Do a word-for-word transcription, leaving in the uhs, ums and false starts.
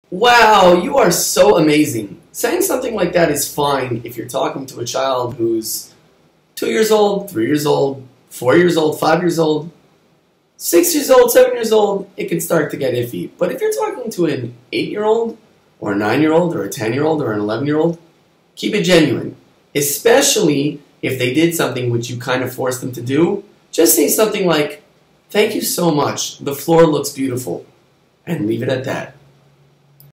Wow, you are so amazing. Saying something like that is fine if you're talking to a child who's two years old, three years old, four years old, five years old, six years old, seven years old. It can start to get iffy. But if you're talking to an eight-year-old, or a nine-year-old, or a ten-year-old, or an eleven-year-old, keep it genuine. Especially if they did something which you kind of forced them to do. Just say something like, "Thank you so much. The floor looks beautiful." And leave it at that.